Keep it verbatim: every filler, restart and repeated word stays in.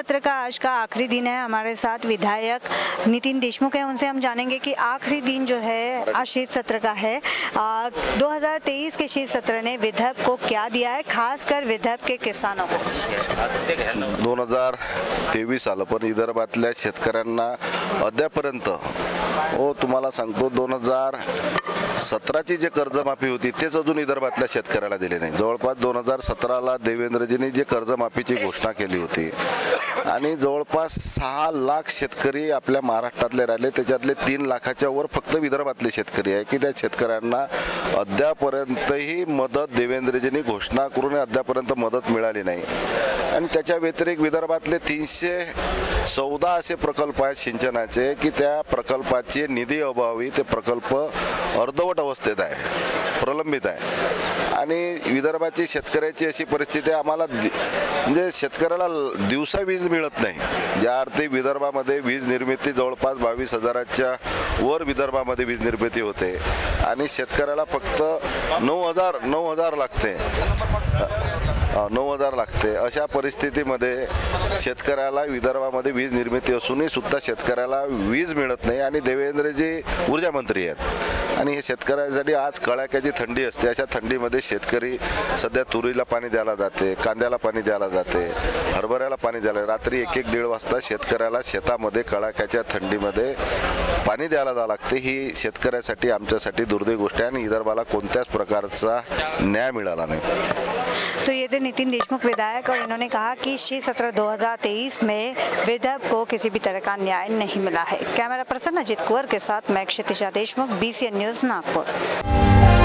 सत्र का आज का आखिरी दिन है। हमारे साथ विधायक नितिन देशमुख हैं, उनसे हम जानेंगे कि आखिरी दिन जो है आज शीत सत्र का है। आ, दो हज़ार तेईस के शीत सत्र ने विदर्भ को क्या दिया है, खासकर विदर्भ के किसानों को? दोन हजार तेवीस आलं पण विदर्भातल्या शेतकऱ्यांना अद्यापर्यंत हो तुम्हाला सांगतो दोन हजार सतराची जे कर्जमाफी होती तेच अजून विदर्भातल्या शेतकऱ्याला दिले नाही। जवळपास दोन हजार सतराला देवेंद्रजींनी जे कर्जमाफीची घोषणा केली होती आणि जवळपास सहा लाख शेतकरी आपल्या महाराष्ट्रातले राहिले, त्याच्यातले तीन लाखाच्या वर फक्त विदर्भातले शेतकरी आहे की त्या शेतकऱ्यांना अद्यापर्यंतही मदत देवेंद्रजींनी घोषणा करून अद्यापर्यंत मदत मिळाली नाही। आणि त्याच्या व्यतिरिक्त विदर्भातले तीनशे चौदा असे प्रकल्प आहेत सिंचनाचे की त्या प्रकल्पाचे निधी अभावी ते प्रकल्प अर्धवट अवस्थेत आहे, प्रलंबित आहे। आणि विदर्भाची शेतकऱ्याची अशी परिस्थिती आम्हाला म्हणजे शेतकऱ्याला दिवसा वीज मिळत नाही। ज्या अर्थी विदर्भामध्ये वीज निर्मिती जवळपास बावीस हजाराच्या वर विदर्भामध्ये वीज निर्मिती होते आणि शेतकऱ्याला फक्त नऊ हजार नऊ हजार लागते नऊ हजार लागते। अशा परिस्थितीमध्ये शेतकऱ्याला विदर्भामध्ये वीज निर्मिती असूनही सुद्धा शेतकऱ्याला वीज मिळत नाही आणि देवेंद्रजी ऊर्जा मंत्री आहेत आणि हे शेतकऱ्यांसाठी आज कडाक्याची थंडी असते, अशा थंडीमध्ये शेतकरी सध्या तुरीला पाणी द्यायला जाते, कांद्याला पाणी द्यायला जाते, हरभऱ्याला पाणी द्यायला रात्री एक एक दीड वाजता शेतकऱ्याला शेतामध्ये कडाक्याच्या थंडीमध्ये पाणी द्यायला जावं लागते। ही शेतकऱ्यासाठी आमच्यासाठी दुर्दैवी गोष्ट आहे आणि विदर्भाला कोणत्याच प्रकारचा न्याय मिळाला नाही। तो ये थे नितिन देशमुख विधायक और इन्होंने कहा कि शीत सत्र दो हज़ार तेईस में विदर्भ को किसी भी तरह का न्याय नहीं मिला है। कैमरा पर्सन अजित कुंवर के साथ मैं Kshitija Deshmukh, B C N news Nagpur.